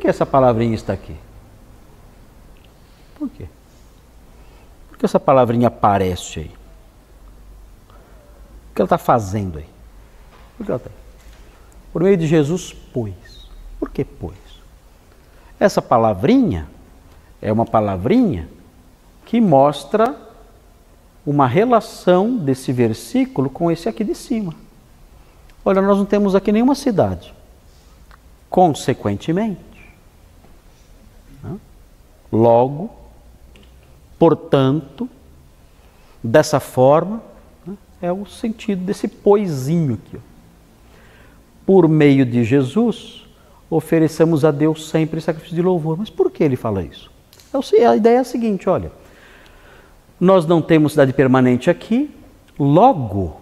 que essa palavrinha está aqui? Por quê? Por que essa palavrinha aparece aí? O que ela está fazendo aí? Por que ela está aí? Por meio de Jesus, pois. Por que pois? Essa palavrinha é uma palavrinha que mostra uma relação desse versículo com esse aqui de cima. Olha, nós não temos aqui nenhuma cidade. Consequentemente, logo, portanto, dessa forma, é o sentido desse poisinho aqui. Por meio de Jesus, ofereçamos a Deus sempre sacrifício de louvor. Mas por que ele fala isso? A ideia é a seguinte, olha, nós não temos cidade permanente aqui, logo,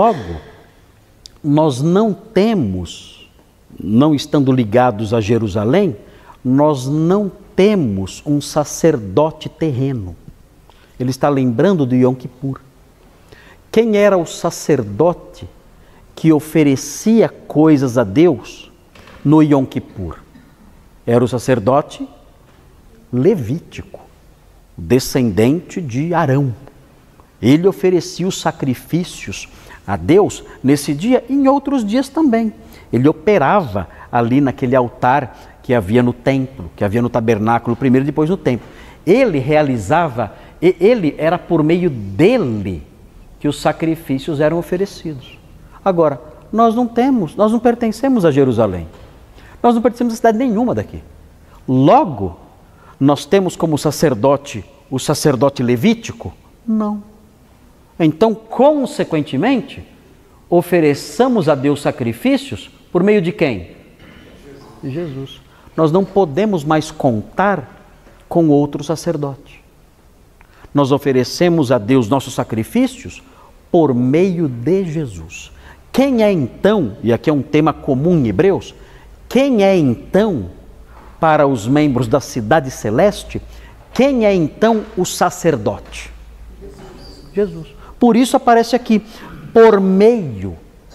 nós não temos, não estando ligados a Jerusalém, nós não temos um sacerdote terreno. Ele está lembrando de Yom Kippur. Quem era o sacerdote que oferecia coisas a Deus no Yom Kippur? Era o sacerdote levítico, descendente de Arão. Ele oferecia os sacrifícios a Deus nesse dia e em outros dias também. Ele operava ali naquele altar que havia no templo, que havia no tabernáculo primeiro e depois no templo. Ele realizava, era por meio dele que os sacrifícios eram oferecidos. Agora, nós não pertencemos a Jerusalém. Nós não pertencemos a cidade nenhuma daqui. Logo, nós temos como sacerdote o sacerdote levítico? Não. Então, consequentemente, ofereçamos a Deus sacrifícios por meio de quem? De Jesus. Nós não podemos mais contar com outro sacerdote. Nós oferecemos a Deus nossos sacrifícios por meio de Jesus. Quem é então, e aqui é um tema comum em Hebreus, quem é então, para os membros da cidade celeste, quem é então o sacerdote? Jesus. Por isso aparece aqui, por meio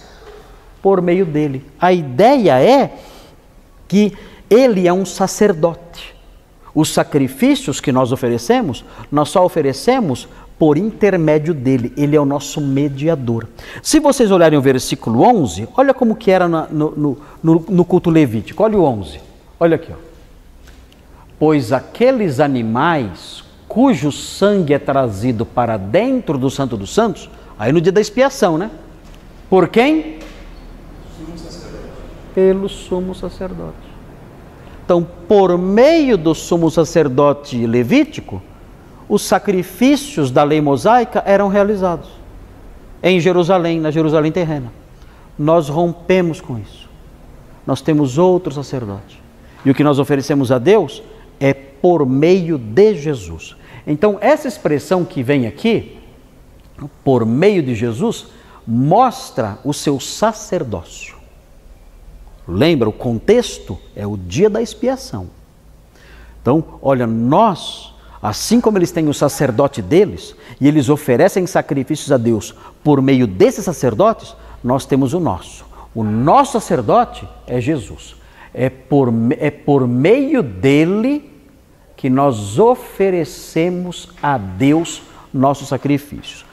dele. A ideia é que ele é um sacerdote. Os sacrifícios que nós oferecemos, nós só oferecemos por intermédio dele. Ele é o nosso mediador. Se vocês olharem o versículo 11, olha como que era no culto levítico. Olha o 11. Olha aqui, ó. Pois aqueles animais cujo sangue é trazido para dentro do Santo dos Santos, aí no dia da expiação, né? Por quem? Pelo sumo sacerdote. Então, por meio do sumo sacerdote levítico, os sacrifícios da lei mosaica eram realizados em Jerusalém, na Jerusalém terrena. Nós rompemos com isso. Nós temos outro sacerdote. E o que nós oferecemos a Deus é por meio de Jesus. Então, essa expressão que vem aqui, por meio de Jesus, mostra o seu sacerdócio. Lembra, o contexto é o dia da expiação. Então, olha, nós, assim como eles têm o sacerdote deles, e eles oferecem sacrifícios a Deus por meio desses sacerdotes, nós temos o nosso. O nosso sacerdote é Jesus. É por meio dele que nós oferecemos a Deus nossos sacrifícios.